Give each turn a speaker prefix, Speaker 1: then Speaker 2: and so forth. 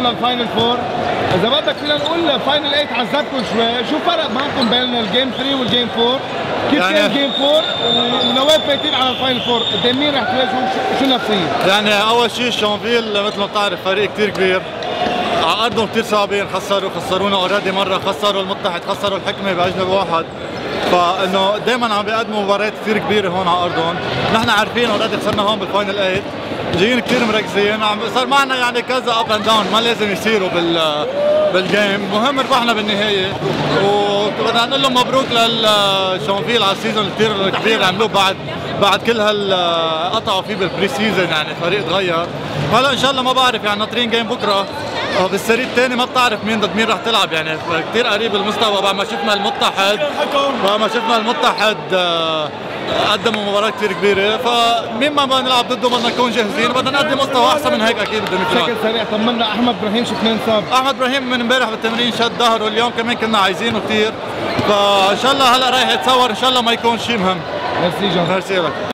Speaker 1: وصلتوا للفاينل فور. اذا بدك فينا نقول فاينل 8 عذبكم شوي، شو فرق معكم بين الجيم 3 والجيم 4؟ كيف يعني كان الجيم 4 ونواف فايتين على الفاينل فور؟ قدام مين رح تواجهوا؟ شو النفسيه؟
Speaker 2: يعني اول شيء شونفيل مثل ما بتعرف فريق كثير كبير، على ارضهم كثير صعبين، خسرونا اوريدي مره، خسروا المتحد، خسروا الحكمه باجنبي واحد، فانه دائما عم بيقدموا مباريات كثير كبيره هون على ارضهم. نحن عارفين اوريدي خسرنا هون بالفاينل 8، جايين كثير مركزين، صار معنا يعني كذا اب اند داون ما لازم يصيروا بالجيم، المهم ربحنا بالنهايه. وبدنا نقول لهم مبروك للشونفيل على السيزون كثير كبير اللي عملوه بعد كل قطعوا فيه بالبري سيزون، يعني الفريق تغير. هلا ان شاء الله ما بعرف يعني ناطرين جيم بكره بالسرير الثاني، ما بتعرف مين ضد مين رح تلعب، يعني كثير قريب المستوى. بعد ما شفنا المتحد قدموا مباراة كثير كبيرة، فمين ما بدنا نلعب ضده بدنا نكون جاهزين، بدنا نقدم مستوى احسن من هيك اكيد بالديمقراطية.
Speaker 1: بشكل سريع طمنا احمد ابراهيم شو كان صاب؟
Speaker 2: احمد ابراهيم من امبارح بالتمرين شد ظهره، اليوم كمان كنا عايزينه كثير، فان شاء الله هلا رايح يتصور، ان شاء الله ما يكون شيء مهم.
Speaker 1: ميرسي جون.
Speaker 2: ميرسي لك.